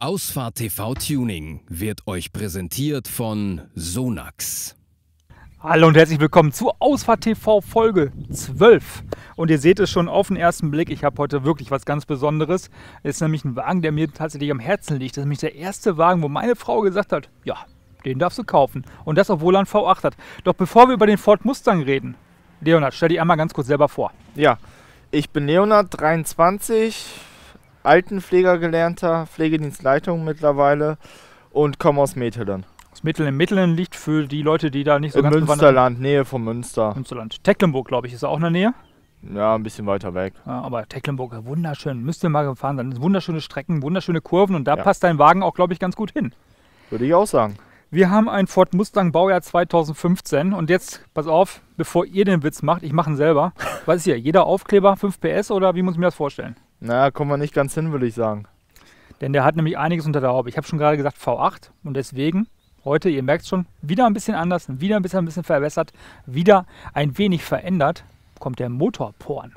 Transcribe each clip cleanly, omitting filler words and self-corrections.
Ausfahrt TV Tuning wird euch präsentiert von Sonax. Hallo und herzlich willkommen zu Ausfahrt TV Folge 12. Und ihr seht es schon auf den ersten Blick, ich habe heute wirklich was ganz Besonderes. Es ist nämlich ein Wagen, der mir tatsächlich am Herzen liegt. Das ist nämlich der erste Wagen, wo meine Frau gesagt hat, ja, den darfst du kaufen. Und das, obwohl er einen V8 hat. Doch bevor wir über den Ford Mustang reden, Leonhard, stell dich einmal ganz kurz selber vor. Ja, ich bin Leonhard, 23, Altenpfleger gelernter, Pflegedienstleitung mittlerweile und komme aus Metelen. Das Mitteln liegt für die Leute, die da nicht so ganz bewandert sind. Münsterland, Nähe von Münster. Münsterland. Tecklenburg, glaube ich, ist da auch in der Nähe. Ja, ein bisschen weiter weg. Ja, aber Tecklenburg, wunderschön. Müsst ihr mal gefahren sein. Wunderschöne Strecken, wunderschöne Kurven und da Ja. passt dein Wagen auch, glaube ich, ganz gut hin. Würde ich auch sagen. Wir haben einen Ford Mustang Baujahr 2015 und jetzt, pass auf, bevor ihr den Witz macht, ich mache ihn selber. Was ist hier, jeder Aufkleber 5 PS oder wie muss ich mir das vorstellen? Naja, kommen wir nicht ganz hin, würde ich sagen. Denn der hat nämlich einiges unter der Haube. Ich habe schon gerade gesagt V8 und deswegen heute, ihr merkt schon, wieder ein bisschen anders, wieder ein bisschen verbessert, wieder ein wenig verändert, kommt der Motorporn.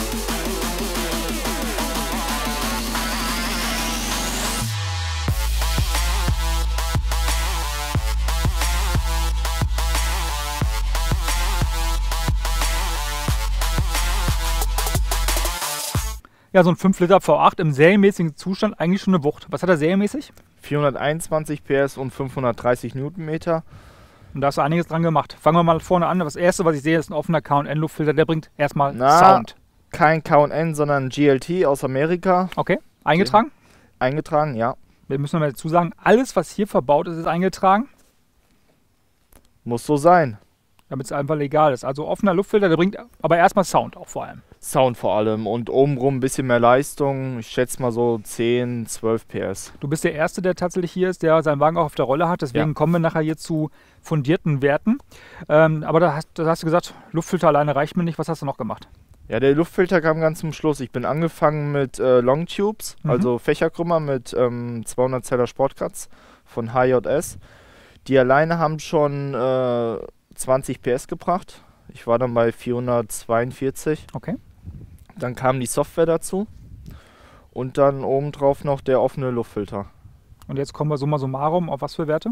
Ja, so ein 5 Liter V8 im serienmäßigen Zustand eigentlich schon eine Wucht. Was hat er serienmäßig? 421 PS und 530 Newtonmeter. Und da hast du einiges dran gemacht. Fangen wir mal vorne an. Das erste, was ich sehe, ist ein offener K&N-Luftfilter. Der bringt erstmal Sound. Kein K&N, sondern GLT aus Amerika. Okay, eingetragen? Eingetragen, ja. Wir müssen mal dazu sagen, alles, was hier verbaut ist, ist eingetragen. Muss so sein. Damit es einfach legal ist. Also offener Luftfilter, der bringt aber erstmal Sound auch vor allem. Sound vor allem und obenrum ein bisschen mehr Leistung. Ich schätze mal so 10, 12 PS. Du bist der Erste, der tatsächlich hier ist, der seinen Wagen auch auf der Rolle hat. Deswegen kommen wir nachher hier zu fundierten Werten. Aber da hast du gesagt, Luftfilter alleine reicht mir nicht. Was hast du noch gemacht? Ja, der Luftfilter kam ganz zum Schluss. Ich bin angefangen mit Long Tubes, also Fächerkrümmer mit 200 Zeller Sportcuts von HJS. Die alleine haben schon 20 PS gebracht. Ich war dann bei 442. Okay. Dann kam die Software dazu und dann obendrauf noch der offene Luftfilter. Und jetzt kommen wir summa summarum auf was für Werte?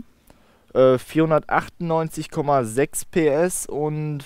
498,6 PS und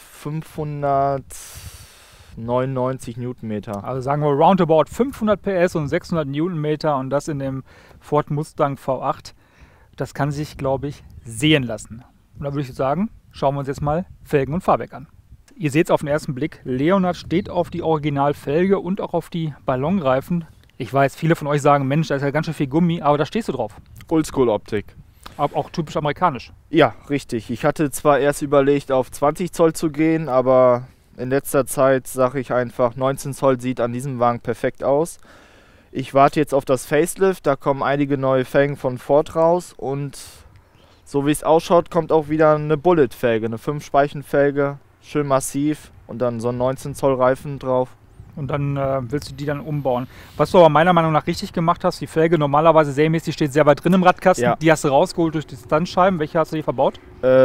599 Newtonmeter. Also sagen wir roundabout 500 PS und 600 Newtonmeter und das in dem Ford Mustang V8. Das kann sich, glaube ich, sehen lassen. Und da würde ich sagen, schauen wir uns jetzt mal Felgen und Fahrwerk an. Ihr seht es auf den ersten Blick, Leonhard steht auf die Originalfelge und auch auf die Ballonreifen. Ich weiß, viele von euch sagen, Mensch, da ist ja ganz schön viel Gummi, aber da stehst du drauf. Oldschool-Optik. Aber auch typisch amerikanisch. Ja, richtig. Ich hatte zwar erst überlegt, auf 20 Zoll zu gehen, aber in letzter Zeit sage ich einfach, 19 Zoll sieht an diesem Wagen perfekt aus. Ich warte jetzt auf das Facelift, da kommen einige neue Felgen von Ford raus und so wie es ausschaut, kommt auch wieder eine Bullet-Felge, eine 5-Speichen-Felge. Schön massiv und dann so ein 19 Zoll Reifen drauf. Und dann willst du die dann umbauen. Was du aber meiner Meinung nach richtig gemacht hast, die Felge normalerweise serienmäßig steht sehr weit drin im Radkasten. Ja. Die hast du rausgeholt durch die Standscheiben. Welche hast du hier verbaut?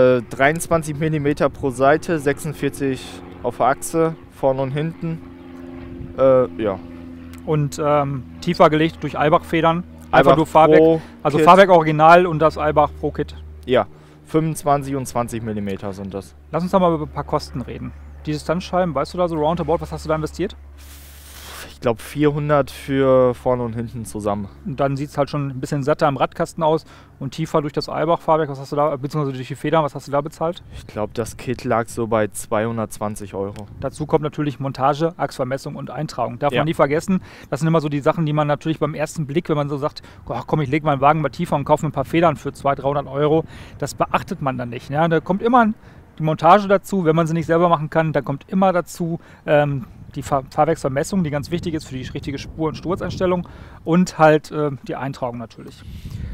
23 mm pro Seite, 46 auf der Achse, vorne und hinten. Ja. Und tiefer gelegt durch Eibach-Federn. Einfach Eibach nur Fahrwerk. Pro Also Kit. Fahrwerk Original und das Eibach Pro Kit. Ja. 25 und 20 mm sind das. Lass uns da mal über ein paar Kosten reden. Die Distanzscheiben, weißt du da so roundabout, was hast du da investiert? Ich glaube 400 für vorne und hinten zusammen. Und dann sieht es halt schon ein bisschen satter im Radkasten aus und tiefer durch das Eibach-Fahrwerk, was hast du da, beziehungsweise durch die Federn, was hast du da bezahlt? Ich glaube, das Kit lag so bei 220 €. Dazu kommt natürlich Montage, Achsvermessung und Eintragung. Darf Ja. man nie vergessen, das sind immer so die Sachen, die man natürlich beim ersten Blick, wenn man so sagt, oh, komm, ich lege meinen Wagen mal tiefer und kaufe mir ein paar Federn für 200, 300 €, das beachtet man dann nicht. Ja? Da kommt immer die Montage dazu, wenn man sie nicht selber machen kann, da kommt immer dazu die Fahrwerksvermessung, die ganz wichtig ist für die richtige Spur- und Sturzeinstellung und halt die Eintragung natürlich.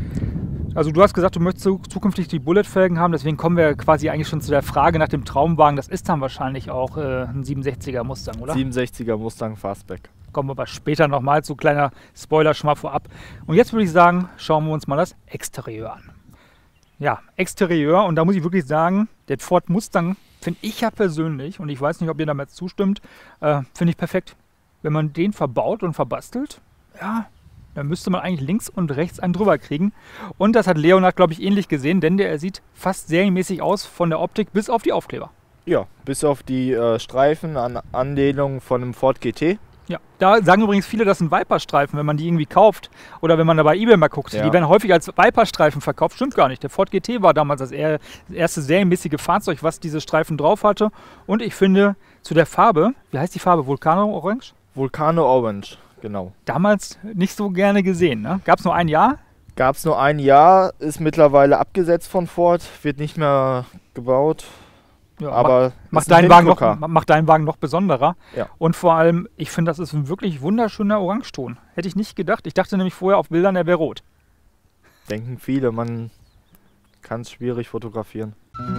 Also du hast gesagt, du möchtest zukünftig die Bullet-Felgen haben, deswegen kommen wir quasi eigentlich schon zu der Frage nach dem Traumwagen. Das ist dann wahrscheinlich auch ein 67er Mustang, oder? 67er Mustang Fastback. Kommen wir aber später nochmal zu, kleiner Spoiler schon mal vorab. Und jetzt würde ich sagen, schauen wir uns mal das Exterieur an. Ja, Exterieur, und da muss ich wirklich sagen, der Ford Mustang finde ich ja persönlich, und ich weiß nicht, ob ihr damit zustimmt, finde ich perfekt. Wenn man den verbaut und verbastelt, ja, Da müsste man eigentlich links und rechts einen drüber kriegen. Und das hat Leonhard, glaube ich, ähnlich gesehen, denn er sieht fast serienmäßig aus von der Optik bis auf die Aufkleber. Ja, bis auf die Streifen an Anlehnung von einem Ford GT. Ja, da sagen übrigens viele, das sind Viper-Streifen, wenn man die irgendwie kauft oder wenn man da bei eBay mal guckt. Ja. Die werden häufig als Viper-Streifen verkauft. Stimmt gar nicht. Der Ford GT war damals das erste serienmäßige Fahrzeug, was diese Streifen drauf hatte. Und ich finde, zu der Farbe, wie heißt die Farbe? Vulcano Orange? Vulcano Orange, genau. Damals nicht so gerne gesehen. Ne? Gab es nur ein Jahr? Gab es nur ein Jahr, ist mittlerweile abgesetzt von Ford, wird nicht mehr gebaut. Ja, Aber macht ist ein deinen Wagen noch besonderer. Ja. Und vor allem, ich finde, das ist ein wirklich wunderschöner Orangeton. Hätte ich nicht gedacht. Ich dachte nämlich vorher auf Bildern, er wäre rot. Denken viele, man kann es schwierig fotografieren.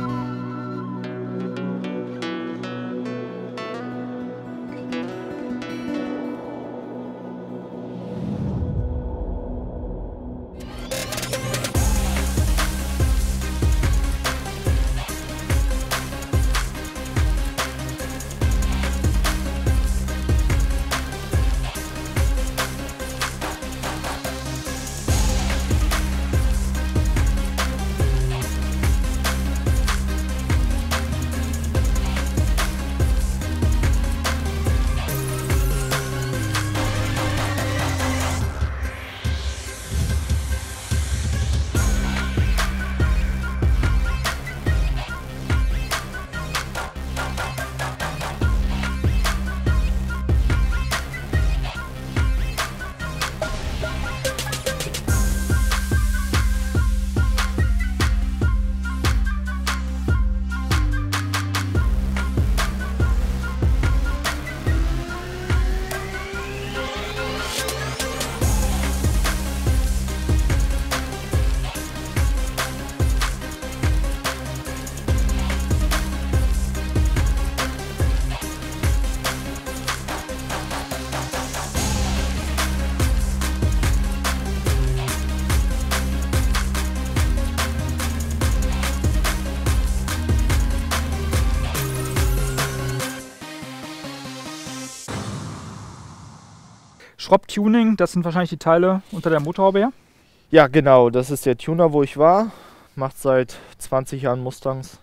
Schropp-Tuning, das sind wahrscheinlich die Teile unter der Motorhaube her. Ja, genau, das ist der Tuner, wo ich war. Macht seit 20 Jahren Mustangs.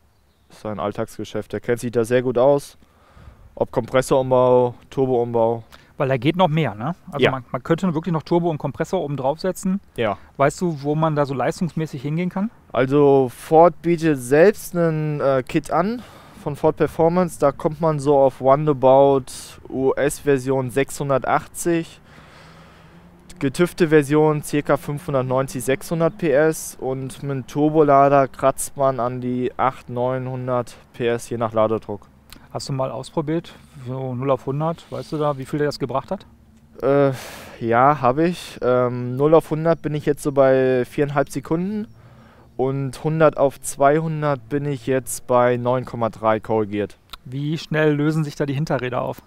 Ist sein Alltagsgeschäft. Der kennt sich da sehr gut aus. Ob Kompressorumbau, Turboumbau. Weil da geht noch mehr, ne? Also Ja. man könnte wirklich noch Turbo und Kompressor oben draufsetzen. Ja. Weißt du, wo man da so leistungsmäßig hingehen kann? Also Ford bietet selbst einen Kit an von Ford Performance. Da kommt man so auf Roundabout US-Version 680. Getüfte Version ca. 590, 600 PS und mit einem Turbolader kratzt man an die 800, 900 PS je nach Ladedruck. Hast du mal ausprobiert, so 0 auf 100, weißt du da, wie viel der das gebracht hat? Ja, habe ich. 0 auf 100 bin ich jetzt so bei 4,5 Sekunden und 100 auf 200 bin ich jetzt bei 9,3 korrigiert. Wie schnell lösen sich da die Hinterräder auf?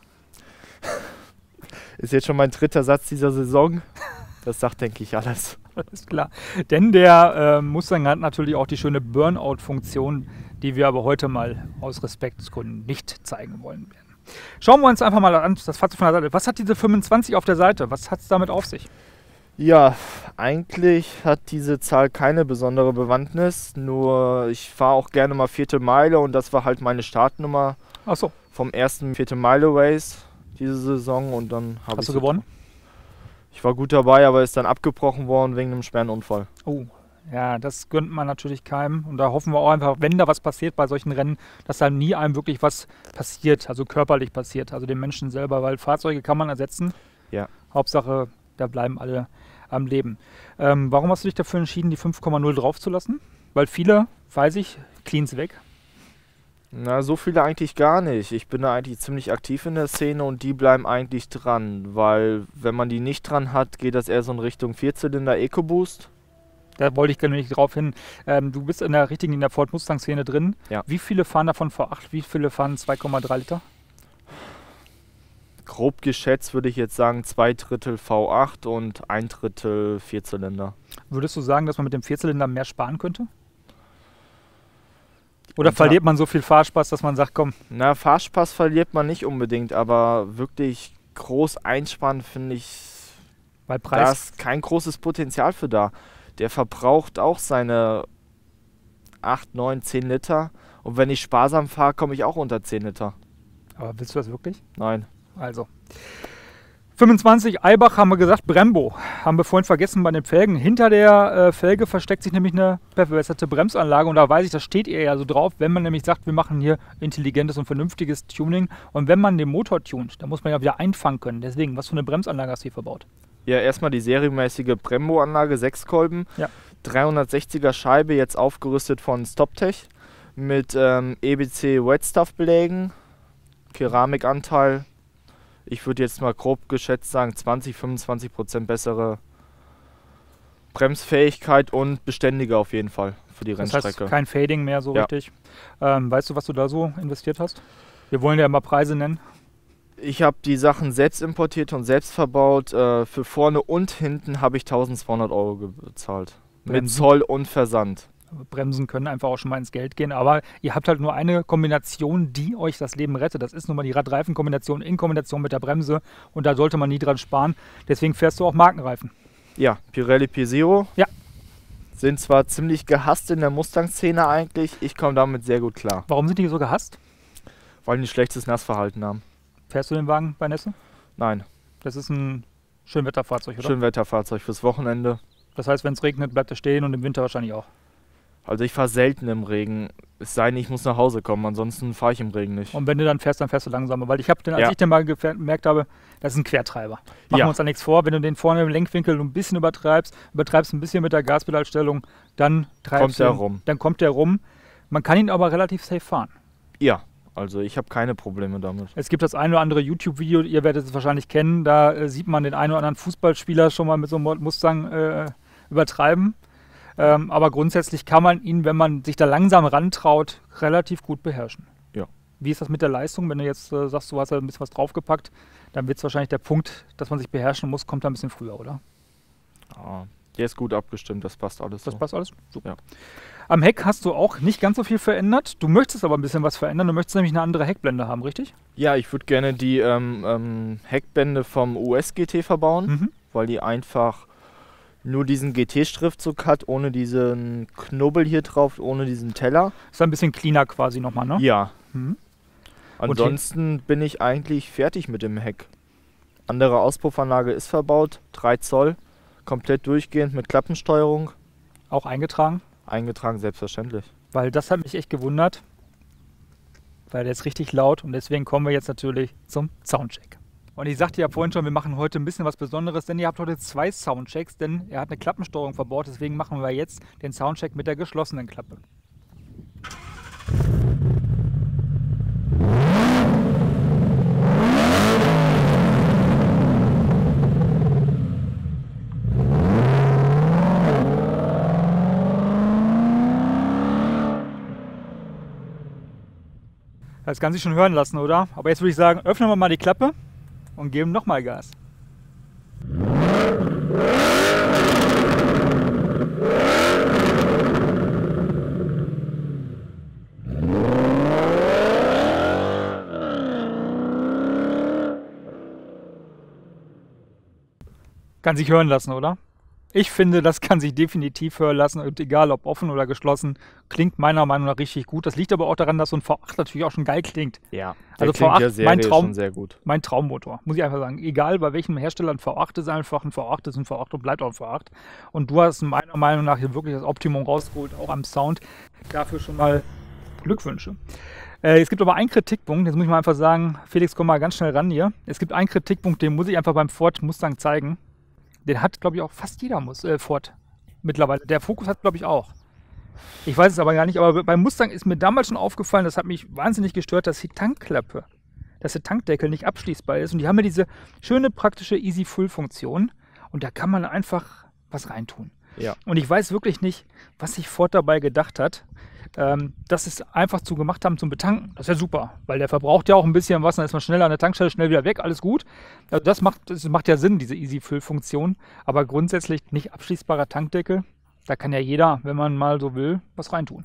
Ist jetzt schon mein dritter Satz dieser Saison. Das sagt, denke ich, alles. Ist klar. Denn der Mustang hat natürlich auch die schöne Burnout-Funktion, die wir aber heute mal aus Respektsgründen nicht zeigen wollen werden. Schauen wir uns einfach mal an, das Fahrzeug von der Seite. Was hat diese 25 auf der Seite? Was hat es damit auf sich? Ja, eigentlich hat diese Zahl keine besondere Bewandtnis. Nur ich fahre auch gerne mal 4. Meile und das war halt meine Startnummer Ach so, vom ersten 4. Meile Race diese Saison und dann habe ich. hast du gewonnen? Ich war gut dabei, aber ist dann abgebrochen worden wegen einem schweren Unfall. Oh, ja, das gönnt man natürlich keinem. Und da hoffen wir auch einfach, wenn da was passiert bei solchen Rennen, dass da nie einem wirklich was passiert, also körperlich passiert, also den Menschen selber, weil Fahrzeuge kann man ersetzen. Ja. Hauptsache, da bleiben alle am Leben. Warum hast du dich dafür entschieden, die 5,0 draufzulassen? Weil viele, weiß ich, cleans weg. Na, so viele eigentlich gar nicht. Ich bin da eigentlich ziemlich aktiv in der Szene und die bleiben eigentlich dran, weil wenn man die nicht dran hat, geht das eher so in Richtung Vierzylinder EcoBoost. Da wollte ich gerne nicht drauf hin. Du bist in der Ford Mustang-Szene drin. Ja. Wie viele fahren davon V8? Wie viele fahren 2,3 Liter? Grob geschätzt würde ich jetzt sagen 2/3 V8 und 1/3 Vierzylinder. Würdest du sagen, dass man mit dem Vierzylinder mehr sparen könnte? Oder verliert man so viel Fahrspaß, dass man sagt, komm, Na, Fahrspaß verliert man nicht unbedingt, aber wirklich groß einsparen finde ich Weil Da Preis, ist kein großes Potenzial für da. Der verbraucht auch seine 8, 9, 10 Liter. Und wenn ich sparsam fahre, komme ich auch unter 10 Liter. aber willst du das wirklich? Nein. Also. 25 Eibach haben wir gesagt, Brembo. Haben wir vorhin vergessen bei den Felgen. Hinter der Felge versteckt sich nämlich eine verbesserte Bremsanlage. Und da weiß ich, das steht ihr ja so drauf, wenn man nämlich sagt, wir machen hier intelligentes und vernünftiges Tuning. Und wenn man den Motor tunt, dann muss man ja wieder einfangen können. Deswegen, was für eine Bremsanlage hast du hier verbaut? Ja, erstmal die serienmäßige Brembo-Anlage, 6 Kolben. Ja. 360er Scheibe, jetzt aufgerüstet von StopTech. Mit EBC Wet Stuff Belägen. Keramikanteil. Ich würde jetzt mal grob geschätzt sagen, 20-25% bessere Bremsfähigkeit und beständiger auf jeden Fall für die Das Rennstrecke. heißt, kein Fading mehr so Ja. richtig. Weißt du, was du da so investiert hast? Wir wollen ja immer Preise nennen. Ich habe die Sachen selbst importiert und selbst verbaut. Für vorne und hinten habe ich 1.200 € bezahlt. Mit Bremsen? Zoll und Versand. Bremsen können einfach auch schon mal ins Geld gehen, aber ihr habt halt nur eine Kombination, die euch das Leben rettet. Das ist nun mal die Radreifenkombination in Kombination mit der Bremse und da sollte man nie dran sparen. Deswegen fährst du auch Markenreifen. Ja, Pirelli P-Zero. Ja. Sind zwar ziemlich gehasst in der Mustang-Szene eigentlich. Ich komme damit sehr gut klar. Warum sind die so gehasst? Weil die ein schlechtes Nassverhalten haben. Fährst du den Wagen bei Nässe? Nein, Das ist ein Schönwetterfahrzeug, oder? Schönwetterfahrzeug fürs Wochenende. Das heißt, wenn es regnet, bleibt er stehen und im Winter wahrscheinlich auch. Also ich fahre selten im Regen. Es sei denn, ich muss nach Hause kommen. Ansonsten fahre ich im Regen nicht. Und wenn du dann fährst du langsamer. Weil ich habe den, als Ja. ich den mal gemerkt habe, das ist ein Quertreiber. Machen Ja. wir uns da nichts vor. Wenn du den vorne im Lenkwinkel ein bisschen übertreibst ein bisschen mit der Gaspedalstellung, dann Kommt der rum. Dann kommt der rum. Man kann ihn aber relativ safe fahren. Ja, also ich habe keine Probleme damit. Es gibt das ein oder andere YouTube-Video, ihr werdet es wahrscheinlich kennen, da sieht man den einen oder anderen Fußballspieler schon mal mit so einem Mustang übertreiben. Aber grundsätzlich kann man ihn, wenn man sich da langsam rantraut, relativ gut beherrschen. Ja. Wie ist das mit der Leistung? Wenn du jetzt sagst, du hast da ein bisschen was draufgepackt, dann wird es wahrscheinlich der Punkt, dass man sich beherrschen muss, kommt da ein bisschen früher, oder? Ja, der ist gut abgestimmt, das passt alles Das so. passt alles? Super. Ja. Am Heck hast du auch nicht ganz so viel verändert. Du möchtest aber ein bisschen was verändern. Du möchtest nämlich eine andere Heckblende haben, richtig? Ja, ich würde gerne die Heckbände vom US GT verbauen, Mhm. weil die einfach nur diesen GT-Schriftzug hat, ohne diesen Knubbel hier drauf, ohne diesen Teller. Ist ein bisschen cleaner quasi nochmal, ne? Ja. Mhm. Ansonsten bin ich eigentlich fertig mit dem Heck. Andere Auspuffanlage ist verbaut, 3 Zoll, komplett durchgehend mit Klappensteuerung. Auch eingetragen. Eingetragen, selbstverständlich. Weil das hat mich echt gewundert. Weil der ist richtig laut und deswegen kommen wir jetzt natürlich zum Soundcheck. Und ich sagte ja vorhin schon, wir machen heute ein bisschen was Besonderes, denn ihr habt heute 2 Soundchecks, denn er hat eine Klappensteuerung verbaut, deswegen machen wir jetzt den Soundcheck mit der geschlossenen Klappe. Das kann sich schon hören lassen, oder? Aber jetzt würde ich sagen, öffnen wir mal die Klappe und geben nochmal Gas. Kann sich hören lassen, oder? Ich finde, das kann sich definitiv hören lassen, und egal ob offen oder geschlossen, klingt meiner Meinung nach richtig gut. Das liegt aber auch daran, dass so ein V8 natürlich auch schon geil klingt. Ja, Also klingt V8, ja mein Serie Traum- schon sehr gut. Mein Traummotor, muss ich einfach sagen. Egal bei welchem Hersteller ein V8 ist, einfach ein V8 ist ein V8 und bleibt auch ein V8. Und du hast meiner Meinung nach hier wirklich das Optimum rausgeholt, auch am Sound. Dafür schon mal Glückwünsche. Es gibt aber einen Kritikpunkt, jetzt muss ich mal einfach sagen, Felix, komm mal ganz schnell ran hier. Es gibt einen Kritikpunkt, den muss ich einfach beim Ford Mustang zeigen. Den hat, glaube ich, auch fast jeder Ford mittlerweile. Der Focus hat, glaube ich, auch. Ich weiß es aber gar nicht, aber beim Mustang ist mir damals schon aufgefallen, das hat mich wahnsinnig gestört, dass die Tankklappe, dass der Tankdeckel nicht abschließbar ist. Und die haben ja diese schöne, praktische Easy-Full-Funktion. Und da kann man einfach was reintun. Ja. Und ich weiß wirklich nicht, was sich Ford dabei gedacht hat, dass sie es einfach zu gemacht haben zum Betanken. Das ist ja super, weil der verbraucht ja auch ein bisschen was, dann ist man schneller an der Tankstelle, schnell wieder weg, alles gut. Also das macht ja Sinn, diese Easy-Fill-Funktion. Aber grundsätzlich nicht abschließbarer Tankdeckel. Da kann ja jeder, wenn man mal so will, was reintun.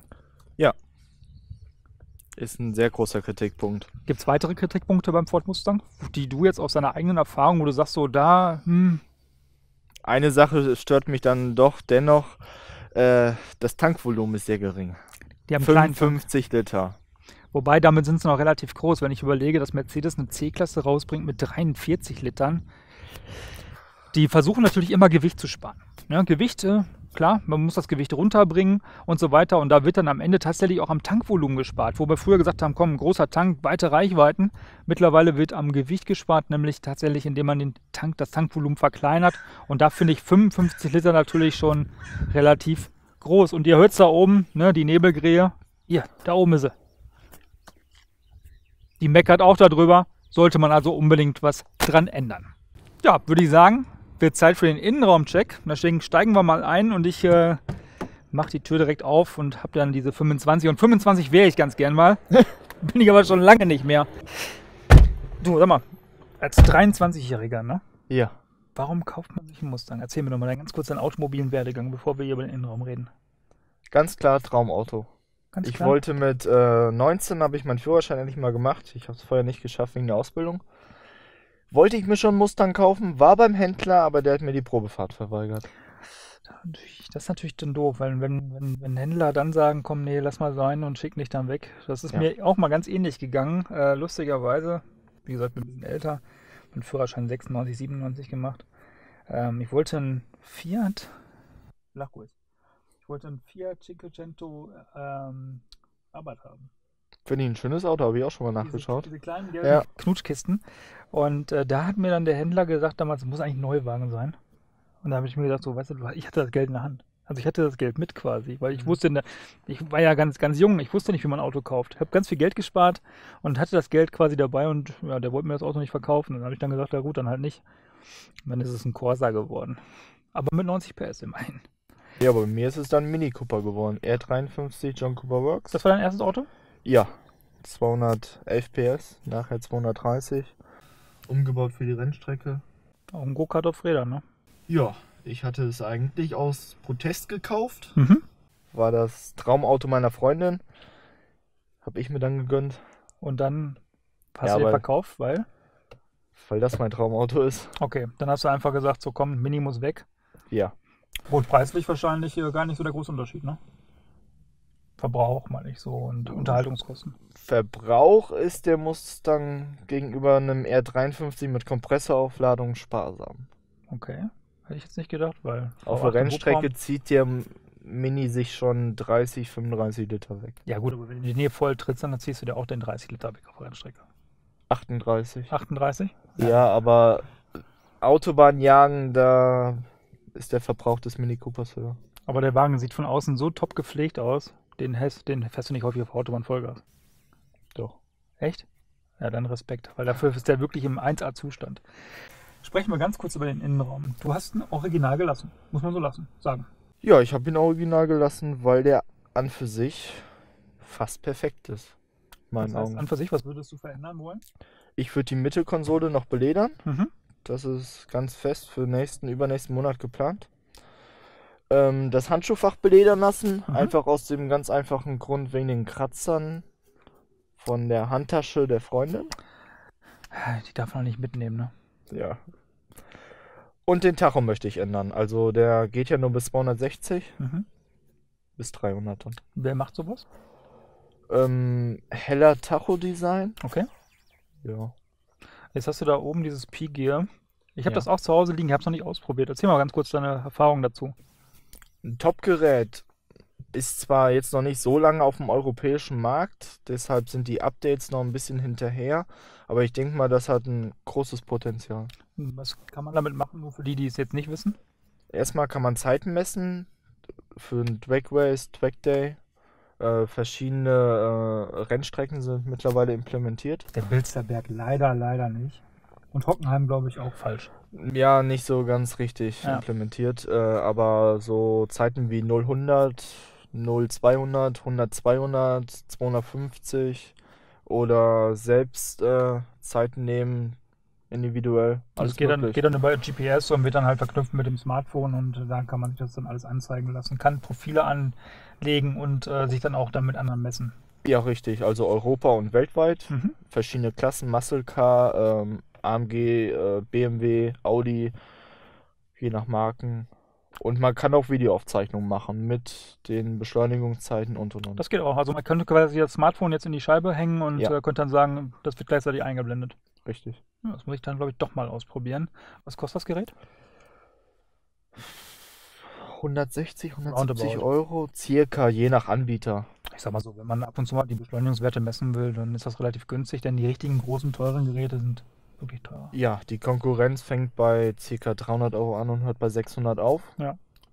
Ist ein sehr großer Kritikpunkt. Gibt es weitere Kritikpunkte beim Ford Mustang, die du jetzt aus deiner eigenen Erfahrung, wo du sagst, so da, Eine Sache stört mich dann doch dennoch, das Tankvolumen ist sehr gering. Die haben kleinen Tank. 55 Liter. Wobei, damit sind sie noch relativ groß. Wenn ich überlege, dass Mercedes eine C-Klasse rausbringt mit 43 Litern. Die versuchen natürlich immer Gewicht zu sparen. Ja, Gewicht, klar, man muss das Gewicht runterbringen und so weiter. Und da wird dann am Ende tatsächlich auch am Tankvolumen gespart. Wo wir früher gesagt haben, komm, ein großer Tank, weite Reichweiten. Mittlerweile wird am Gewicht gespart, nämlich tatsächlich, indem man das Tankvolumen verkleinert. Und da finde ich 55 Liter natürlich schon relativ groß. Und ihr hört es da oben, ne, die Nebelkrähe. Hier, da oben ist sie. Die meckert auch darüber. Sollte man also unbedingt was dran ändern. Ja, würde ich sagen, wird Zeit für den Innenraumcheck. Deswegen steigen wir mal ein und ich mache die Tür direkt auf und habe dann diese 25. Und 25 wäre ich ganz gern mal. Bin ich aber schon lange nicht mehr. Du, sag mal, als 23-Jähriger, ne? Ja. Warum kauft man sich einen Mustang? Erzähl mir doch mal ganz kurz deinen automobilen Werdegang, bevor wir hier über den Innenraum reden. Ganz klar Traumauto. Ganz Ich klar. wollte mit 19 habe ich meinen Führerschein endlich mal gemacht. Ich habe es vorher nicht geschafft wegen der Ausbildung. Wollte ich mir schon einen Mustang kaufen, war beim Händler, aber der hat mir die Probefahrt verweigert. Das ist natürlich dann doof, weil wenn Händler dann sagen, komm, nee, lass mal sein und schick dich dann weg. Das ist Ja. mir auch mal ganz ähnlich gegangen. Lustigerweise, wie gesagt, bin ein bisschen älter, meinen Führerschein 96, 97 gemacht. Ich wollte einen Fiat, lach ruhig. Ich wollte einen Fiat Cinquecento Abarth haben. Finde ich ein schönes Auto, habe ich auch schon mal nachgeschaut. Diese kleinen gelben Ja. Knutschkisten. Und da hat mir dann der Händler gesagt, damals, es muss eigentlich ein Neuwagen sein. Und da habe ich mir gedacht, so, weißt du, ich hatte das Geld in der Hand. Also ich hatte das Geld mit quasi, weil ich wusste, ich war ja ganz, ganz jung, ich wusste nicht, wie man ein Auto kauft. Ich habe ganz viel Geld gespart und hatte das Geld quasi dabei und ja, der wollte mir das Auto nicht verkaufen. Dann habe ich dann gesagt, ja gut, dann halt nicht. Und dann ist es ein Corsa geworden. Aber mit 90 PS immerhin. Ja, aber bei mir ist es dann ein Mini Cooper geworden. R53 John Cooper Works. Das war dein erstes Auto? Ja, 211 PS, nachher 230. Umgebaut für die Rennstrecke. Auch ein Go-Kart auf Rädern, ne? Ja, ich hatte es eigentlich aus Protest gekauft. Mhm. War das Traumauto meiner Freundin. Habe ich mir dann gegönnt, Und dann hast Ja, du den weil- verkauft, weil? weil das mein Traumauto ist. Okay, dann hast du einfach gesagt, so komm, Mini muss weg. Ja. Gut, preislich wahrscheinlich gar nicht so der große Unterschied, ne? Verbrauch meine ich so und Unterhaltungskosten. Verbrauch ist der Mustang gegenüber einem R53 mit Kompressoraufladung sparsam. Okay, hätte ich jetzt nicht gedacht, weil Auf V8 der im Rennstrecke Hubraum- zieht der Mini sich schon 30, 35 Liter weg. Ja gut, aber wenn du die Nähe voll trittst, dann ziehst du dir auch den 30 Liter weg auf der Rennstrecke. 38. 38? Ja, aber Autobahn jagen, da ist der Verbrauch des Mini Coopers höher. Aber der Wagen sieht von außen so top gepflegt aus, den fährst du nicht häufig auf der Autobahn Vollgas. Doch. Echt? Ja, dann Respekt, weil dafür ist der wirklich im 1A-Zustand. Sprechen wir ganz kurz über den Innenraum. Du hast ihn original gelassen, muss man so sagen. Ja, ich habe ihn original gelassen, weil der an für sich fast perfekt ist. In meinen Das heißt, Augen. an für sich, was würdest du verändern wollen? Ich würde die Mittelkonsole noch beledern. Mhm. Das ist ganz fest für übernächsten Monat geplant. Das Handschuhfach beledern lassen. Mhm. Einfach aus dem ganz einfachen Grund wegen den Kratzern von der Handtasche der Freundin. Die darf man nicht mitnehmen, ne? Ja. Und den Tacho möchte ich ändern. Also der geht ja nur bis 260, Mhm. bis 300 dann. Wer macht sowas? Heller Tacho-Design. Okay. Ja. Jetzt hast du da oben dieses P-Gear. Ich habe Ja. das auch zu Hause liegen, ich habe es noch nicht ausprobiert. Erzähl mal ganz kurz deine Erfahrung dazu. Ein Top-Gerät. Ist zwar jetzt noch nicht so lange auf dem europäischen Markt, deshalb sind die Updates noch ein bisschen hinterher, aber ich denke mal, das hat ein großes Potenzial. Was kann man damit machen, nur für die, die es jetzt nicht wissen? Erstmal kann man Zeiten messen für einen Drag Race, Track Day. Verschiedene Rennstrecken sind mittlerweile implementiert. Der Bilsterberg leider nicht. Und Hockenheim, glaube ich, auch falsch. Ja, nicht so ganz richtig Ja. implementiert, aber so Zeiten wie 0-100, 0-200, 100-200, 250 oder selbst Zeiten nehmen, individuell. Also es geht dann über GPS und wird dann halt verknüpft mit dem Smartphone und da kann man sich das dann alles anzeigen lassen, kann Profile anlegen und sich dann auch dann mit anderen messen. Ja, richtig. Also Europa und weltweit. Mhm. Verschiedene Klassen, Muscle Car, AMG, BMW, Audi. je nach Marken. Und man kann auch Videoaufzeichnungen machen mit den Beschleunigungszeiten und. Das geht auch. Also man könnte quasi das Smartphone jetzt in die Scheibe hängen und Ja. könnte dann sagen, das wird gleichzeitig eingeblendet. Richtig. Ja, das muss ich dann, glaube ich, doch mal ausprobieren. Was kostet das Gerät? 160, 170 Roundabout. Euro, circa, je nach Anbieter. Ich sag mal so, wenn man ab und zu mal die Beschleunigungswerte messen will, dann ist das relativ günstig, denn die richtigen großen, teuren Geräte sind wirklich teuer. Ja, die Konkurrenz fängt bei ca. 300 Euro an und hört bei 600 auf. Ja.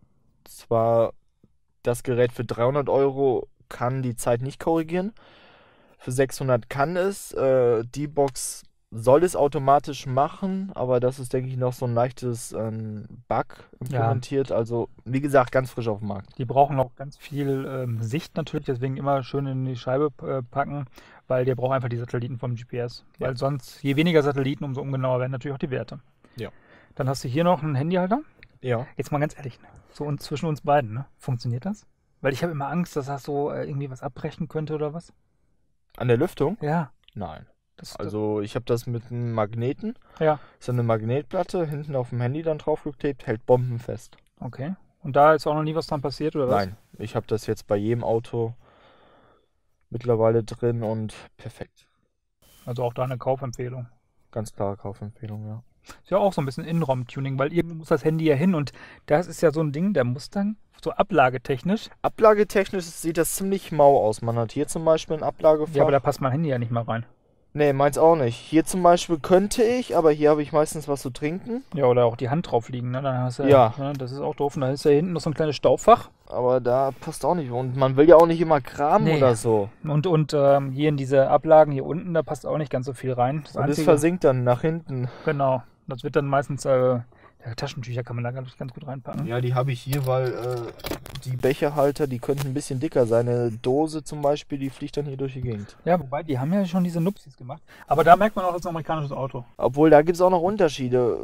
Zwar, das Gerät für 300 Euro kann die Zeit nicht korrigieren. Für 600 kann es. Die Box soll es automatisch machen, aber das ist, denke ich, noch so ein leichtes Bug implementiert. Also, wie gesagt, ganz frisch auf dem Markt. Die brauchen auch ganz viel Sicht natürlich, deswegen immer schön in die Scheibe packen, weil der braucht einfach die Satelliten vom GPS. Ja. Weil sonst, je weniger Satelliten, umso ungenauer werden natürlich auch die Werte. Ja. Dann hast du hier noch einen Handyhalter. Ja. Jetzt mal ganz ehrlich, ne? So zwischen uns beiden, ne? Funktioniert das? Weil ich habe immer Angst, dass das so irgendwie was abbrechen könnte oder was. An der Lüftung? Ja. Nein. Das, Also, ich habe das mit einem Magneten. ja, So eine Magnetplatte, hinten auf dem Handy dann draufgeklebt, hält bombenfest. okay. Und da ist auch noch nie was dran passiert oder was? Nein, ich habe das jetzt bei jedem Auto mittlerweile drin und perfekt. Also auch da eine Kaufempfehlung. Ganz klare Kaufempfehlung, ja. Ist ja auch so ein bisschen Innenraum-Tuning, weil irgendwo muss das Handy ja hin und das ist ja so ein Ding, der muss dann so ablagetechnisch. Ablagetechnisch sieht das ziemlich mau aus. Man hat hier zum Beispiel ein Ablagefach. Ja, aber da passt mein Handy ja nicht mal rein. Nee, meins auch nicht. Hier zum Beispiel könnte ich, aber hier habe ich meistens was zu trinken. Ja, oder auch die Hand drauf liegen, ne? Dann hast du, Ja. Ne? Das ist auch doof. Und da ist ja hinten noch so ein kleines Staufach. Aber da passt auch nicht. Und man will ja auch nicht immer kramen Nee. oder so. Und hier in diese Ablagen hier unten, da passt auch nicht ganz so viel rein. Das Und es Einzige, versinkt dann nach hinten. genau. Das wird dann meistens, ja, Taschentücher kann man da ganz gut reinpacken. Ja, die habe ich hier, weil die Becherhalter, die könnten ein bisschen dicker sein. Eine Dose zum Beispiel, die fliegt dann hier durch die Gegend. Ja, wobei, die haben ja schon diese Nupsis gemacht. Aber da merkt man auch, das ist ein amerikanisches Auto. Obwohl, da gibt es auch noch Unterschiede.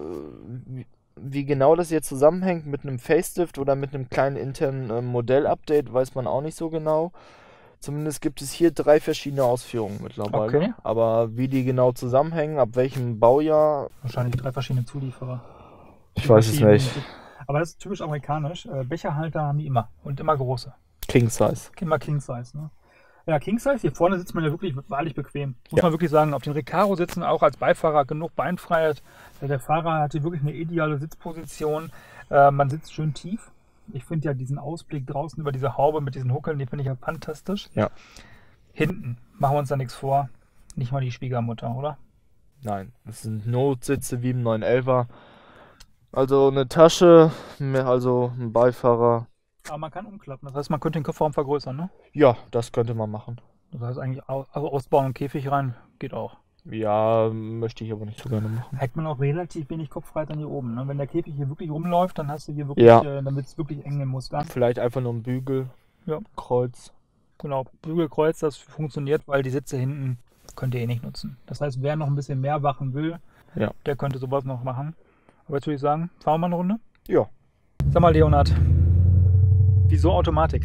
Wie genau das jetzt zusammenhängt mit einem Facelift oder mit einem kleinen internen Modellupdate, weiß man auch nicht so genau. Zumindest gibt es hier 3 verschiedene Ausführungen mittlerweile. Okay. Aber wie die genau zusammenhängen, ab welchem Baujahr, Wahrscheinlich 3 verschiedene Zulieferer. ich weiß es nicht. Aber das ist typisch amerikanisch. Becherhalter haben die immer. Und immer große. King Size. Immer King Size, ne? Ja, King Size, hier vorne sitzt man ja wirklich wahrlich bequem. Muss Ja. man wirklich sagen, auf den Recaro sitzen, auch als Beifahrer genug Beinfreiheit. Der Fahrer hat hier wirklich eine ideale Sitzposition. Man sitzt schön tief. Ich finde ja diesen Ausblick draußen über diese Haube mit diesen Huckeln, die finde ich ja fantastisch. Ja. Hinten, machen wir uns da nichts vor, nicht mal die Schwiegermutter, oder? Nein, das sind Notsitze wie im 911er. Also eine Tasche, also ein Beifahrer. Aber man kann umklappen, das heißt, man könnte den Kofferraum vergrößern, ne? Ja, das könnte man machen. Das heißt eigentlich ausbauen und Käfig rein, geht auch. Ja, möchte ich aber nicht so gerne machen. Hat man auch relativ wenig Kopfreit dann hier oben. Ne? Wenn der Käfig hier wirklich rumläuft, dann hast du hier wirklich, Ja. dann wird es wirklich eng im Muster. Vielleicht einfach nur ein Bügel, Ja. Kreuz. Genau, Bügelkreuz, das funktioniert, weil die Sitze hinten könnt ihr eh nicht nutzen. Das heißt, wer noch ein bisschen mehr machen will, Ja. der könnte sowas noch machen. Aber jetzt würde ich sagen, fahren wir mal eine Runde. Ja. Sag mal, Leonhard, wieso Automatik?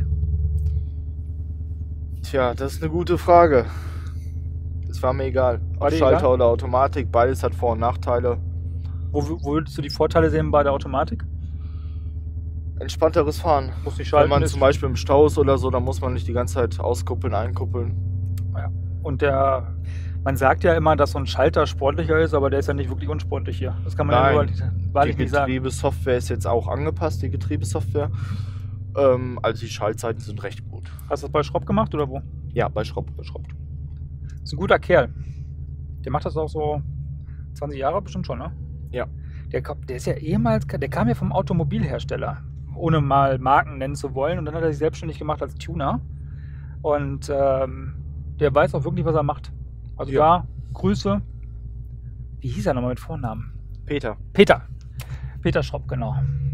Tja, das ist eine gute Frage. Es war mir egal. War Ob dir Schalter egal? oder Automatik, beides hat Vor- und Nachteile. Wo würdest du die Vorteile sehen bei der Automatik? Entspannteres Fahren. Muss nicht Wenn schalten. man ist- zum Beispiel im Stau ist oder so, dann muss man nicht die ganze Zeit auskuppeln, einkuppeln. Und man sagt ja immer, dass so ein Schalter sportlicher ist, aber der ist ja nicht wirklich unsportlich hier. Das kann man Nein, ja nur Die wahrlich nicht sagen. Getriebesoftware ist jetzt auch angepasst, die Getriebesoftware. Also die Schaltzeiten sind recht gut. Hast du das bei Schropp gemacht oder wo? Ja, bei Schropp. Ist ein guter Kerl. Der macht das auch so 20 Jahre bestimmt schon, ne? Ja. Der ist ja ehemals, der kam ja vom Automobilhersteller, ohne mal Marken nennen zu wollen. Und dann hat er sich selbstständig gemacht als Tuner. Und der weiß auch wirklich, was er macht. Also Ja. da, Grüße. Wie hieß er nochmal mit Vornamen? Peter. Peter Schropp, genau.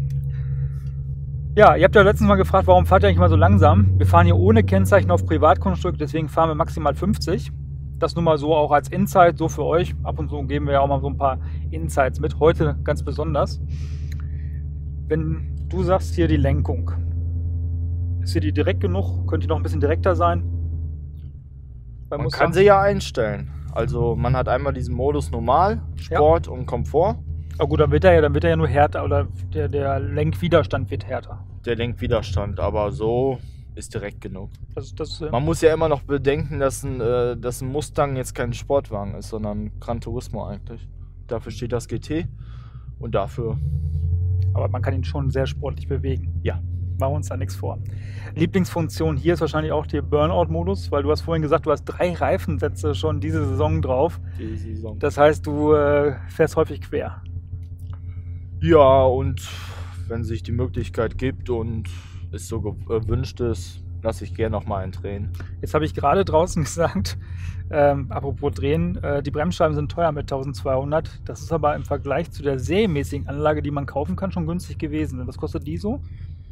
Ja, ihr habt ja letztens mal gefragt, warum fahrt ihr eigentlich mal so langsam? Wir fahren hier ohne Kennzeichen auf Privatgrundstück, deswegen fahren wir maximal 50. Das nur mal so auch als Insight, so für euch. Ab und zu geben wir ja auch mal so ein paar Insights mit. Heute ganz besonders. Wenn du sagst, hier die Lenkung. Ist hier die direkt genug? Könnte die noch ein bisschen direkter sein? Bei Man Mustang? kann sie ja einstellen. Also man hat einmal diesen Modus Normal, Sport und Komfort. Aber gut, dann wird er ja nur härter oder der Lenkwiderstand wird härter. Der Lenkwiderstand, aber so ist direkt genug. Das, Man muss ja immer noch bedenken, dass ein Mustang jetzt kein Sportwagen ist, sondern Gran Turismo eigentlich. Dafür steht das GT und dafür... aber man kann ihn schon sehr sportlich bewegen. Ja. Machen wir uns da nichts vor. Lieblingsfunktion hier ist wahrscheinlich auch der Burnout-Modus, weil du hast vorhin gesagt, du hast 3 Reifensätze schon diese Saison drauf. Die Saison. Das heißt, du fährst häufig quer. Ja, und wenn sich die Möglichkeit gibt und es so gewünscht ist, lasse ich gerne noch mal einen drehen. Jetzt habe ich gerade draußen gesagt, apropos drehen, die Bremsscheiben sind teuer mit 1200. Das ist aber im Vergleich zu der serienmäßigen Anlage, die man kaufen kann, schon günstig gewesen. Was kostet die so?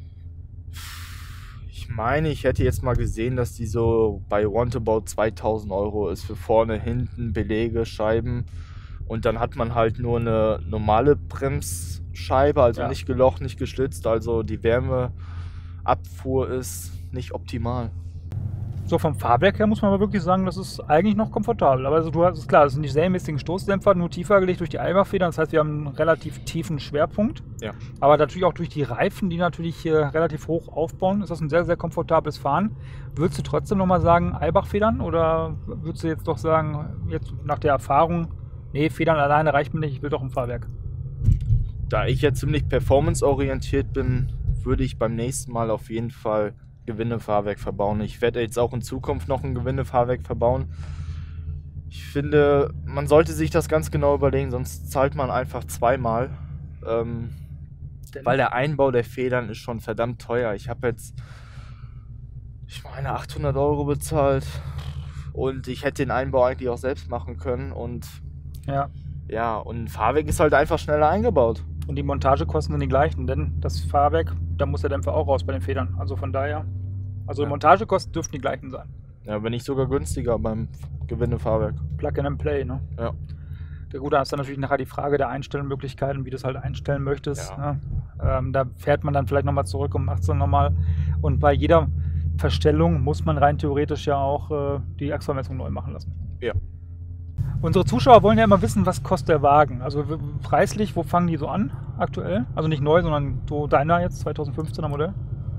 Ich meine, ich hätte jetzt mal gesehen, dass die so bei roundabout 2000 Euro ist für vorne, hinten, Belege, Scheiben. Und dann hat man halt nur eine normale Bremsscheibe, also nicht gelocht, nicht geschlitzt. Also die Wärmeabfuhr ist nicht optimal. So vom Fahrwerk her muss man aber wirklich sagen, das ist eigentlich noch komfortabel. Aber also ist klar, das sind die serienmäßigen Stoßdämpfer, nur tiefer gelegt durch die Eibachfedern. Das heißt, wir haben einen relativ tiefen Schwerpunkt. Ja. Aber natürlich auch durch die Reifen, die natürlich hier relativ hoch aufbauen, ist das ein sehr, sehr komfortables Fahren. Würdest du trotzdem nochmal sagen, Eibachfedern? Oder würdest du jetzt doch sagen, jetzt nach der Erfahrung, nee, Federn alleine reicht mir nicht, ich will doch ein Fahrwerk? Da ich ja ziemlich performanceorientiert bin, würde ich beim nächsten Mal auf jeden Fall Gewindefahrwerk verbauen. Ich werde jetzt auch in Zukunft noch ein Gewindefahrwerk verbauen. Ich finde, man sollte sich das ganz genau überlegen, sonst zahlt man einfach zweimal. Weil der Einbau der Federn ist schon verdammt teuer. Ich habe jetzt, ich meine, 800 Euro bezahlt und ich hätte den Einbau eigentlich auch selbst machen können. Und ja, und ein Fahrwerk ist halt einfach schneller eingebaut. Und die Montagekosten sind die gleichen, denn das Fahrwerk, da muss der Dämpfer auch raus bei den Federn. Also von daher, die Montagekosten dürften die gleichen sein. Ja, wenn nicht sogar günstiger beim Gewindefahrwerk. Plug and Play, ne? Ja. Ja gut, da ist dann natürlich nachher die Frage der Einstellmöglichkeiten, wie du es halt einstellen möchtest. Ja. Ne? Da fährt man dann vielleicht nochmal zurück und macht es dann nochmal. Und bei jeder Verstellung muss man rein theoretisch ja auch die Achsvermessung neu machen lassen. Ja. Unsere Zuschauer wollen ja immer wissen, was kostet der Wagen. Also preislich, wo fangen die so an aktuell? Also nicht neu, sondern so deiner jetzt, 2015er Modell?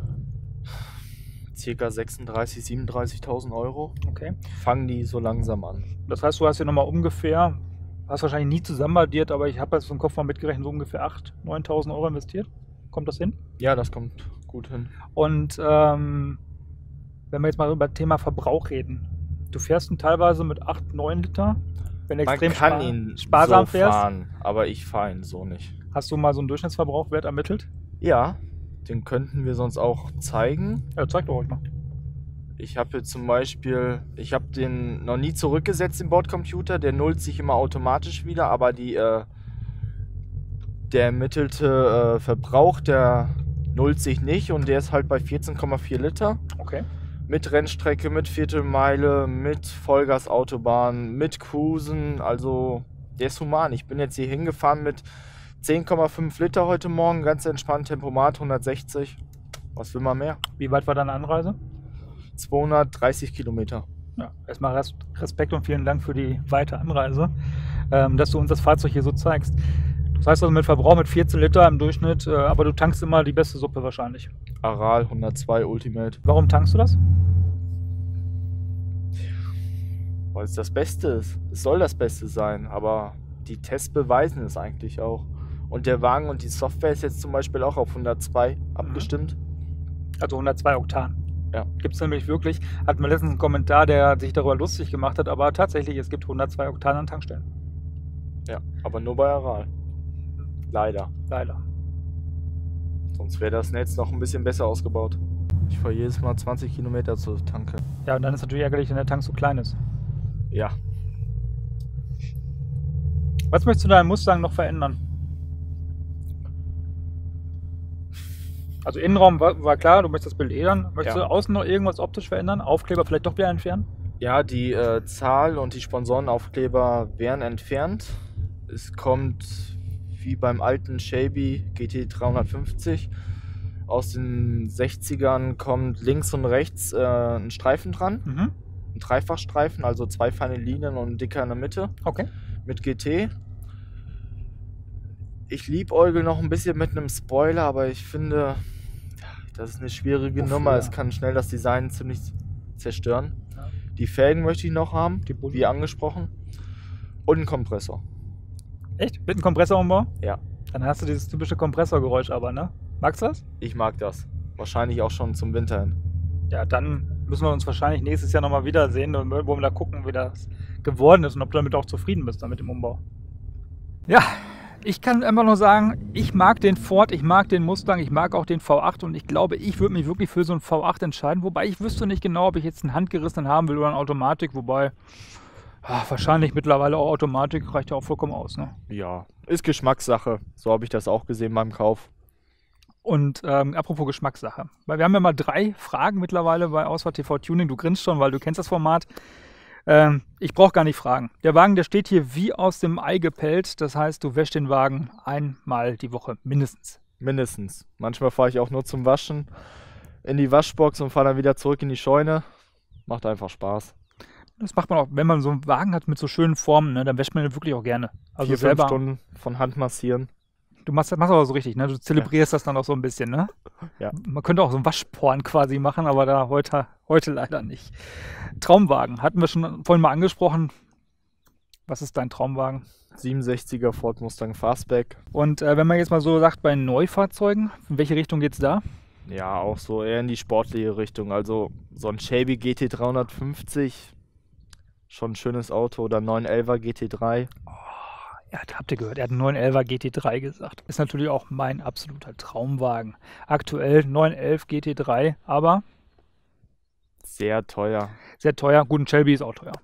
Circa 36.000, 37.000 Euro. Okay. Fangen die so langsam an. Das heißt, du hast hier nochmal ungefähr, hast wahrscheinlich nie zusammenaddiert, aber ich habe jetzt im Kopf mal mitgerechnet, so ungefähr 8.000, 9.000 Euro investiert. Kommt das hin? Ja, das kommt gut hin. Und wenn wir jetzt mal über das Thema Verbrauch reden. Du fährst ihn teilweise mit 8, 9 Liter. Wenn du extrem Man kann ihn sparsam so fährst. fahren, aber ich fahre ihn so nicht. Hast du mal so einen Durchschnittsverbrauchwert ermittelt? Ja, den könnten wir sonst auch zeigen. Ja, zeig doch ruhig mal. Ich habe hier zum Beispiel, ich habe den noch nie zurückgesetzt im Bordcomputer, der nullt sich immer automatisch wieder, aber der ermittelte Verbrauch, der nullt sich nicht und der ist halt bei 14,4 Liter. Okay. Mit Rennstrecke, mit Viertelmeile, mit Vollgasautobahn, mit Cruisen, also der ist human. Ich bin jetzt hier hingefahren mit 10,5 Liter heute Morgen, ganz entspannt, Tempomat 160. Was will man mehr? Wie weit war deine Anreise? 230 Kilometer. Ja, erstmal Respekt und vielen Dank für die weite Anreise, dass du uns das Fahrzeug hier so zeigst. Das heißt also mit Verbrauch mit 14 Liter im Durchschnitt, aber du tankst immer die beste Suppe wahrscheinlich. Aral 102 Ultimate. Warum tankst du das? Weil es das Beste ist. Es soll das Beste sein, aber die Tests beweisen es eigentlich auch. Und der Wagen und die Software ist jetzt zum Beispiel auch auf 102 abgestimmt. Also 102 Oktan. Ja. Gibt es nämlich wirklich, hatten wir letztens einen Kommentar, der sich darüber lustig gemacht hat, aber tatsächlich, es gibt 102 Oktan an Tankstellen. Ja, aber nur bei Aral. Leider. Leider. Sonst wäre das Netz noch ein bisschen besser ausgebaut. Ich fahre jedes Mal 20 Kilometer zur Tanke. Ja, und dann ist natürlich ärgerlich, wenn der Tank so klein ist. Ja. Was möchtest du deinem Mustang noch verändern? Also Innenraum war klar, du möchtest das Bild ledern. Möchtest du außen noch irgendwas optisch verändern? Aufkleber vielleicht doch wieder entfernen? Ja, die Zahl und die Sponsorenaufkleber werden entfernt. Es kommt wie beim alten Shelby GT350 aus den 60ern kommt links und rechts ein Streifen dran. Mhm. Ein Dreifachstreifen, also 2 feine Linien und ein dicker in der Mitte. Okay. Mit GT. Ich liebäugel noch ein bisschen mit einem Spoiler, aber ich finde, das ist eine schwierige Nummer. Es kann schnell das Design ziemlich zerstören. Ja. Die Felgen möchte ich noch haben, Die bunten. wie angesprochen. Und einen Kompressor. Echt? Mit einem Kompressorumbau? Ja. Dann hast du dieses typische Kompressorgeräusch aber, ne? Magst du das? Ich mag das. Wahrscheinlich auch schon zum Winter hin. Ja, dann müssen wir uns wahrscheinlich nächstes Jahr nochmal wiedersehen, wo wir da gucken, wie das geworden ist und ob du damit auch zufrieden bist, mit dem Umbau. Ja, ich kann einfach nur sagen, ich mag den Ford, ich mag den Mustang, ich mag auch den V8 und ich glaube, ich würde mich wirklich für so einen V8 entscheiden, wobei ich wüsste nicht genau, ob ich jetzt einen handgerissenen haben will oder eine Automatik, wobei wahrscheinlich mittlerweile auch Automatik reicht ja auch vollkommen aus, ne? Ja, ist Geschmackssache. So habe ich das auch gesehen beim Kauf. Und apropos Geschmackssache, weil wir haben ja mal 3 Fragen mittlerweile bei Ausfahrt TV Tuning. Du grinst schon, weil du kennst das Format. Ich brauche gar nicht fragen. Der Wagen, der steht hier wie aus dem Ei gepellt. Das heißt, du wäschst den Wagen einmal die Woche mindestens. Mindestens. Manchmal fahre ich auch nur zum Waschen in die Waschbox und fahre dann wieder zurück in die Scheune. Macht einfach Spaß. Das macht man auch, wenn man so einen Wagen hat mit so schönen Formen, ne, dann wäscht man den wirklich auch gerne. Also 4-5 selber. Stunden von Hand massieren. Du machst aber so richtig, ne? Du zelebrierst das dann auch so ein bisschen, ne? Ja. Man könnte auch so einen Waschporn quasi machen, aber da heute leider nicht. Traumwagen, hatten wir schon vorhin mal angesprochen. Was ist dein Traumwagen? 67er Ford Mustang Fastback. Und wenn man jetzt mal so sagt, bei Neufahrzeugen, in welche Richtung geht's da? Ja, auch so eher in die sportliche Richtung. Also so ein Shelby GT350, schon ein schönes Auto. Oder 911er GT3. Ja, habt ihr gehört, er hat einen 911er GT3 gesagt. Ist natürlich auch mein absoluter Traumwagen. Aktuell 911 GT3, aber Sehr teuer. sehr teuer. Gut, ein Shelby ist auch teuer.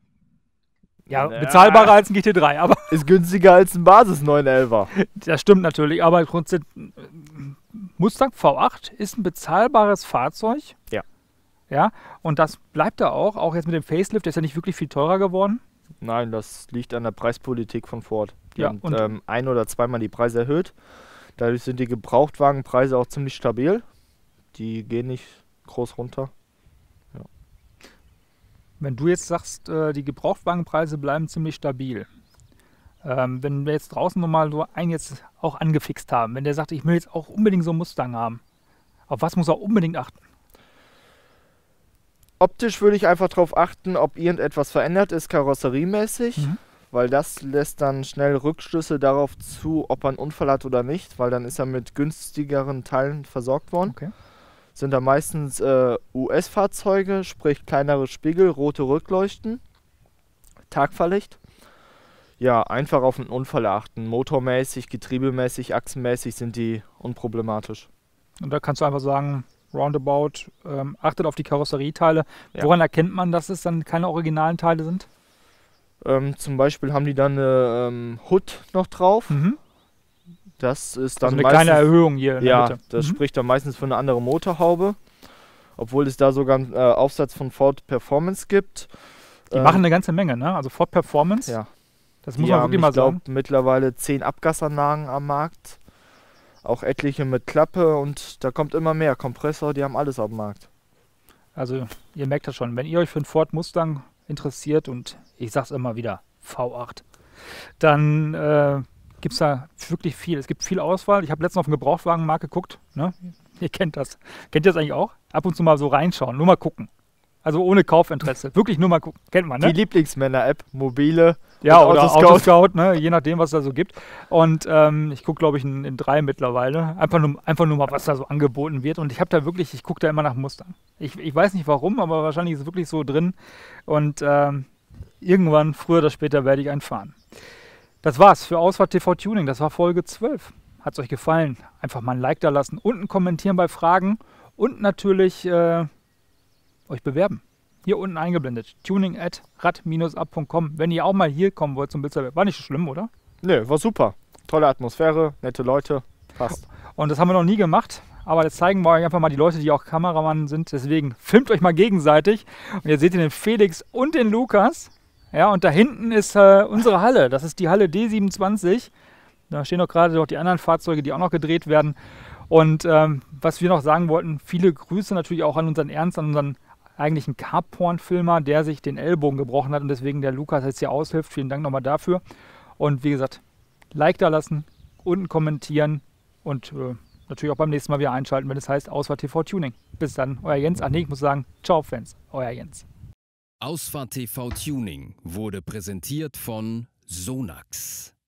Ja, bezahlbarer als ein GT3, aber Ist günstiger als ein Basis 911er. das stimmt natürlich. Aber grundsätzlich, Mustang V8 ist ein bezahlbares Fahrzeug. Ja. Ja, und das bleibt er auch jetzt mit dem Facelift, der ist ja nicht wirklich viel teurer geworden. Nein, das liegt an der Preispolitik von Ford. Die Ja, haben und- ein- oder zweimal die Preise erhöht. Dadurch sind die Gebrauchtwagenpreise auch ziemlich stabil. Die gehen nicht groß runter. Wenn du jetzt sagst, die Gebrauchtwagenpreise bleiben ziemlich stabil. Wenn wir jetzt draußen nochmal so einen jetzt auch angefixt haben, wenn der sagt, ich will jetzt auch unbedingt so einen Mustang haben, auf was muss er unbedingt achten? Optisch würde ich einfach darauf achten, ob irgendetwas verändert ist, karosseriemäßig. Mhm. Weil das lässt dann schnell Rückschlüsse darauf zu, ob er einen Unfall hat oder nicht. Weil dann ist er mit günstigeren Teilen versorgt worden. Okay. Sind da meistens US-Fahrzeuge, sprich kleinere Spiegel, rote Rückleuchten, Tagfahrlicht. Ja, einfach auf einen Unfall achten. Motormäßig, getriebemäßig, achsenmäßig sind die unproblematisch. Und da kannst du einfach sagen, roundabout, achtet auf die Karosserieteile. Ja. Woran erkennt man, dass es dann keine originalen Teile sind? Zum Beispiel haben die dann eine Hood noch drauf. Mhm. Das ist dann Also eine meistens, kleine Erhöhung hier in der ja, Mitte. das Mhm. spricht dann meistens für eine andere Motorhaube. Obwohl es da sogar einen Aufsatz von Ford Performance gibt. Die machen eine ganze Menge, ne? Also Ford Performance, Ja. das Die muss man haben, wirklich mal ich glaube, sagen. mittlerweile 10 Abgasanlagen am Markt. Auch etliche mit Klappe und da kommt immer mehr. Kompressor, die haben alles auf dem Markt. Also ihr merkt das schon, wenn ihr euch für einen Ford Mustang interessiert und ich sag's immer wieder, V8, dann gibt es da wirklich viel. Es gibt viel Auswahl. Ich habe letztens auf den Gebrauchtwagenmarkt geguckt. Ne? Ihr kennt das. Kennt ihr das eigentlich auch? Ab und zu mal so reinschauen, nur mal gucken. Also ohne Kaufinteresse. Wirklich nur mal gucken. Kennt man, ne? Die Lieblingsmänner-App, mobile. Ja, und oder Autoscout. Autoscout, ne? Je nachdem, was es da so gibt. Und ich gucke, glaube ich, in 3 mittlerweile. Einfach nur mal, was da so angeboten wird. Und ich gucke da immer nach Mustang. Ich weiß nicht warum, aber wahrscheinlich ist es wirklich so drin. Und irgendwann, früher oder später, werde ich einen fahren. Das war's für Ausfahrt TV Tuning. Das war Folge 12. Hat es euch gefallen? Einfach mal ein Like da lassen, unten kommentieren bei Fragen und natürlich euch bewerben. Hier unten eingeblendet. tuning@rad-ab.com. Wenn ihr auch mal hier kommen wollt zum Bilderberg. War nicht so schlimm, oder? Nö, war super. Tolle Atmosphäre, nette Leute. Passt. Und das haben wir noch nie gemacht. Aber jetzt zeigen wir euch einfach mal die Leute, die auch Kameramann sind. Deswegen filmt euch mal gegenseitig. Und ihr seht hier den Felix und den Lukas. Ja, und da hinten ist unsere Halle. Das ist die Halle D27. Da stehen auch gerade noch die anderen Fahrzeuge, die auch noch gedreht werden. Und was wir noch sagen wollten, viele Grüße natürlich auch an unseren Ernst, an unseren eigentlichen Carporn-Filmer, der sich den Ellbogen gebrochen hat und deswegen der Lukas jetzt hier aushilft. Vielen Dank nochmal dafür. Und wie gesagt, Like da lassen, unten kommentieren und natürlich auch beim nächsten Mal wieder einschalten, wenn es heißt Ausfahrt TV Tuning. Bis dann, euer Jens. Ach nee, ich muss sagen, ciao Fans, euer Jens. Ausfahrt TV Tuning wurde präsentiert von Sonax.